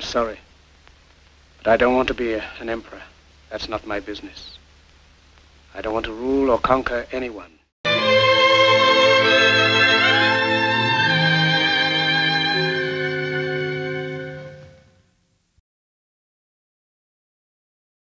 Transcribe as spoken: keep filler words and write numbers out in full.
sorry. But I don't want to be a, an emperor. That's not my business. I don't want to rule or conquer anyone.